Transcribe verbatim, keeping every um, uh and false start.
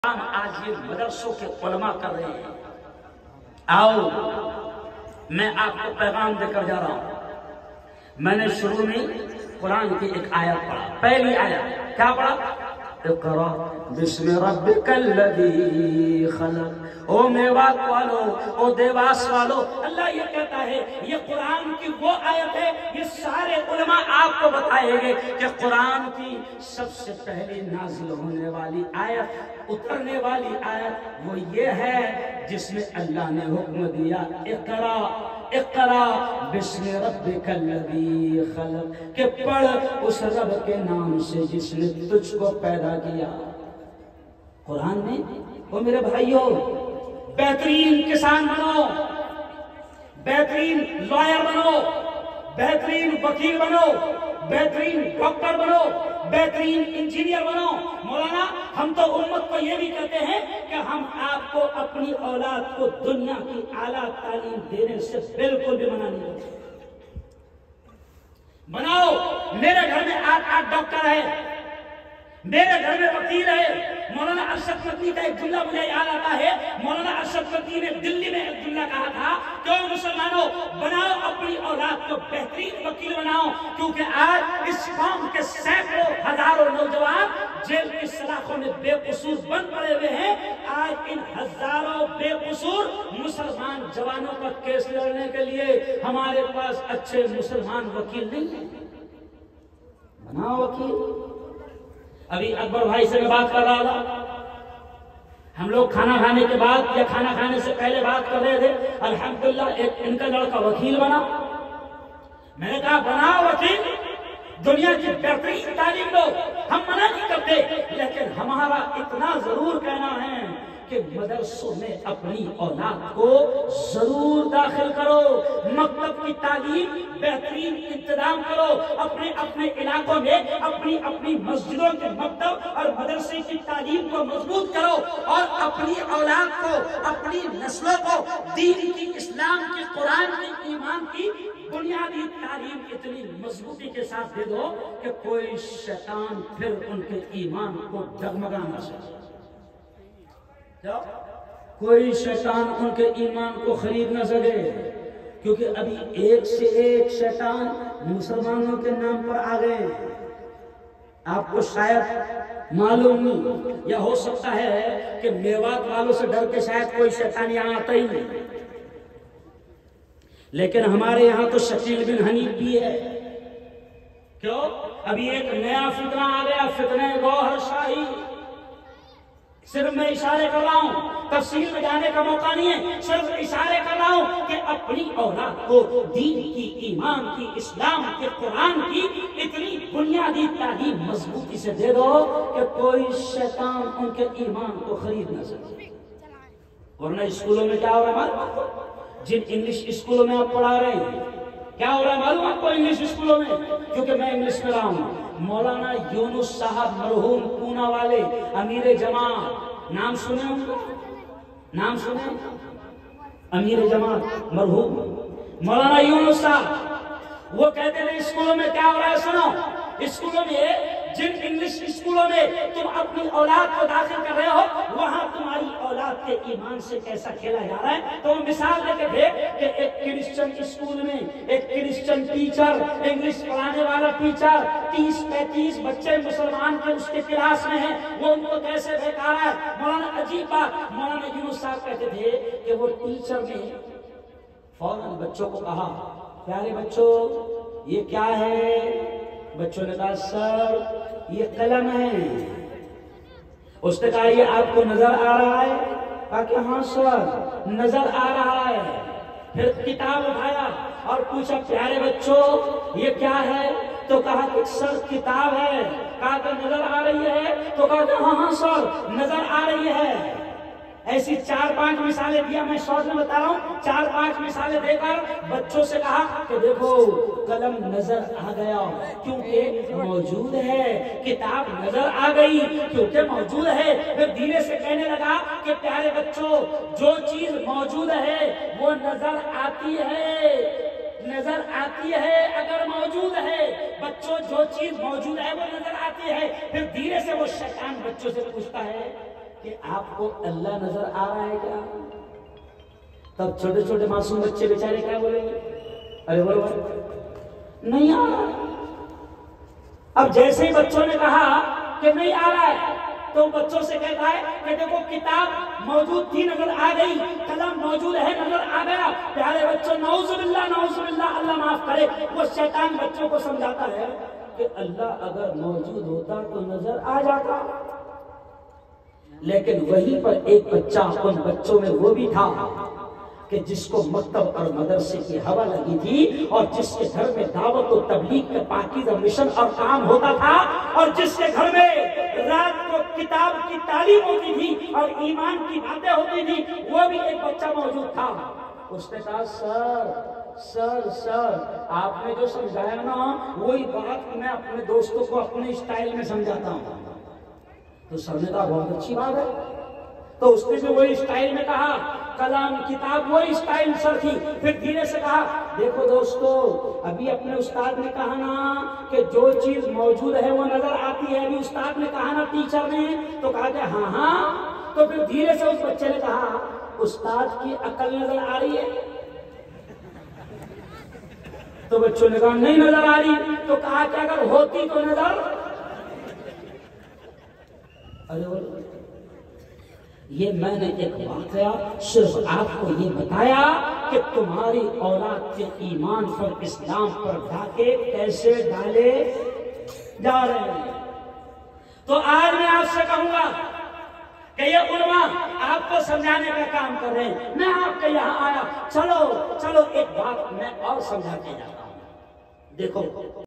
کام آج یہ مدرسوں کے علماء کر رہے ہیں۔ آؤ میں آپ کو پیغام دے کر جا رہا ہوں۔ میں نے شروع میں قرآن کی ایک آیت پڑھا، پہلی آیت کیا پڑھا؟ اقرا بسم ربک الذی خلق۔ او میوات والو، او دیواس والو، اللہ یہ کہتا ہے، یہ قرآن کی وہ آیت ہے، یہ سارے علماء آپ کو بتائیں گے کہ قرآن کی سب سے پہلے نازل ہونے والی آیت، اترنے والی آیت وہ یہ ہے جس میں اللہ نے حکم دیا اقرا اقرا بسم ربک الذی خلق، کہ پڑھ اس رب کے نام سے جس نے تجھ کو پیدا کیا۔ قرآن میں وہ میرے بھائیوں بہترین کسان بنو، بہترین لائر بنو، بہترین وکیل بنو، بہترین ڈاکٹر بنو، بہترین انجینئر بنو۔ مولانا ہم تو امت کو یہ بھی کہتے ہیں کہ ہم آپ کو اپنی اولاد کو دنیا کی اعلیٰ تعلیم دینے سے بالکل بھی منع نہیں کرتے۔ بناؤ، میرے گھر میں آٹھ آٹھ ڈاکٹر ہے، میرے گھر میں وکیل ہے۔ مولانا ارشد مدنی کا ایک جملہ مجھے یاد آتا ہے، مولانا ارشد مدنی نے دلی میں ایک جملہ کہا تھا کہ مسلمانوں بناؤ اپنی اولاد کو بہترین وکیل بناؤ، کیونکہ آج اس قوم کے سینکڑوں ہزاروں نوجوان جیل کی سلاخوں میں بے قصور بند پڑے ہوئے ہیں۔ آج ان ہزاروں بے قصور مسلمان جوانوں کا کیس لڑنے کے لیے ہمارے پاس اچھے مسلمان وکیل نہیں ہیں۔ بناؤ وکیل۔ ابھی اکبر بھائی سے میں بات کر رہا تھا، ہم لوگ کھانا کھانے کے بعد یا کھانا کھانے سے پہلے بات کر رہے تھے، الحمدللہ ایک ان کا لڑکا وکیل بنا۔ میں نے کہا بناؤ وکیل، دنیا کی بہترین تعلیم دو، ہم منع نہیں کرتے، لیکن ہمارا اتنا ضرور کہنا ہے کہ مدرسوں میں اپنی اولاد کو ضرور داخل کرو، مکتب کی تعلیم بہترین انتظام کرو، اپنے اپنے علاقوں میں اپنی اپنی مسجدوں کے مکتب اور مدرسے کی تعلیم کو مضبوط کرو، اور اپنی اولاد کو، اپنی نسلوں کو دین کی، اسلام کی، قرآن کی، ایمان کی بنیادی تعلیم اتنی مضبوطی کے ساتھ دے دو کہ کوئی شیطان پھر ان کے ایمان کو ڈگمگا نہ سکے، کوئی شیطان ان کے ایمان کو خرید نہ سکے، کیونکہ ابھی ایک سے ایک شیطان مسلمانوں کے نام پر آ گئے ہیں۔ آپ کو شاید معلوم نہیں، یا ہو سکتا ہے کہ میوات والوں سے ڈر کے شاید کوئی شیطان یہاں آتا ہی نہیں، لیکن ہمارے یہاں تو شکیل بن حنیف بھی ہے۔ کیوں؟ ابھی ایک نیا فتنہ آ گیا، فتنہ گوہر شاہی۔ صرف میں اشارے کر رہا ہوں، تفصیل میں جانے کا موقع نہیں ہے، صرف اشارے کر رہا ہوں کہ اپنی اولاد کو دین کی، ایمان کی، اسلام کے، قرآن کی اتنی بنیادی تعلیم مضبوطی سے دے دو کہ کوئی شیطان ان کے ایمان کو خرید نہ سکے۔ ورنہ اسکولوں میں کیا ہو رہا ہے معلوم؟ جن انگلش اسکولوں میں آپ پڑھا رہے ہیں کیا ہو رہا ہے معلوم آپ کو؟ انگلش اسکولوں میں، کیونکہ میں انگلش میں رہا ہوں، مولانا یونس صاحب مرحوم پونا والے امیر جماعت، نام سنے ہوں گے؟ نام سنے؟ امیر جماعت مرحوم مولانا یونس صاحب، وہ کہتے ہیں اسکولوں میں کیا ہو رہا ہے سنو، اسکولوں میں جن انگلش اسکولوں میں تم اپنی اولاد کو داخل کر رہے ہو، وہاں تمہاری اولاد کے ایمان سے کیسا کھیلا جا رہا ہے۔ تو مثال دیتے تھے کہ ایک کرسچن اسکول میں ایک کرسچن ٹیچر، انگلش پڑھانے والا ٹیچر، تیس پینتیس بچے مسلمان کے اس کے کلاس میں ہیں، وہ ان کو کیسے بہکا رہا ہے۔ مولانا عجیب بات، مولانا یونس صاحب کہتے تھے کہ وہ ٹیچر نے فوراً بچوں کو کہا، پیارے بچوں یہ کیا ہے؟ بچوں نے کہا سر یہ قلم ہے۔ اس نے کہا یہ آپ کو نظر آ رہا ہے؟ کہا کہ ہاں سر نظر آ رہا ہے۔ پھر کتاب اٹھایا اور پوچھا پیارے بچوں یہ کیا ہے؟ تو کہا کہ سر کتاب ہے۔ کہا کہ نظر آ رہی ہے؟ تو کہا کہ ہاں ہاں سر نظر آ رہی ہے۔ ایسی چار پانچ مثالیں دیا، میں شارٹ میں بتا رہا ہوں، چار پانچ مثالیں دے کر بچوں سے کہا کہ دیکھو قلم نظر آ گیا کیونکہ موجود ہے، کتاب نظر آ گئی کیونکہ موجود ہے۔ پھر دھیرے سے کہنے لگا کہ پیارے بچوں جو چیز موجود ہے وہ نظر آتی ہے، نظر آتی ہے اگر موجود ہے، بچوں جو چیز موجود ہے وہ نظر آتی ہے۔ پھر دھیرے سے وہ شیطان بچوں سے پوچھتا ہے کہ آپ کو اللہ نظر آ رہا ہے کیا؟ تب چھوٹے چھوٹے معصوم بچے بیچارے کیا بولیں گے؟ ارے بولو نہیں آ رہا ہے۔ اب جیسے ہی بچوں نے کہا کہ نہیں آ رہا ہے تو بچوں سے کہتا ہے کہ دیکھو کتاب موجود تھی نظر آ گئی، قلم موجود ہے نظر آ گیا۔ پیارے بچوں نعوذ باللہ نعوذ باللہ، اللہ معاف کرے، وہ شیطان بچوں کو سمجھاتا ہے کہ اللہ اگر موجود ہوتا تو نظر آ جاتا۔ لیکن وہیں پر ایک بچہ ان بچوں میں وہ بھی تھا کہ جس کو مکتب اور مدرسے کی ہوا لگی تھی، اور جس کے گھر میں دعوت و تبلیغ کا پاکیزہ مشن اور کام ہوتا تھا، اور جس کے گھر میں رات کو کتاب کی تعلیم ہوتی تھی اور ایمان کی باتیں ہوتی تھی، وہ بھی ایک بچہ موجود تھا۔ اس نے کہا سر سر سر آپ نے جو سمجھایا نا وہی بات میں اپنے دوستوں کو اپنے اسٹائل میں سمجھاتا ہوں۔ تو سر نے کہا بہت اچھی بات ہے۔ تو اس نے بھی وہی اسٹائل میں کہا، کلام کتاب وہی اسٹائل سر تھی۔ پھر دھیرے سے کہا دیکھو دوستو، ابھی اپنے استاد نے کہا نا کہ جو چیز موجود ہے وہ نظر آتی ہے، ابھی استاد نے کہا نا ٹیچر نے، تو کہا کہ ہاں ہاں۔ تو پھر دھیرے سے اس بچے نے کہا استاد کی عقل نظر آ رہی ہے؟ تو بچوں نے کہا نہیں نظر آ رہی۔ تو کہا کہ اگر ہوتی تو نظر، یہ میں نے ایک واقعہ صرف آپ کو یہ بتایا کہ تمہاری اولاد کے ایمان پر، اسلام پر ڈاکے کیسے ڈالے جا رہے ہیں۔ تو آج میں آپ سے کہوں گا کہ یہ علماء آپ کو سمجھانے کا کام کر رہے ہیں، میں آپ کے یہاں آیا، چلو چلو ایک بات میں اور سمجھا کے جاتا ہوں۔ دیکھو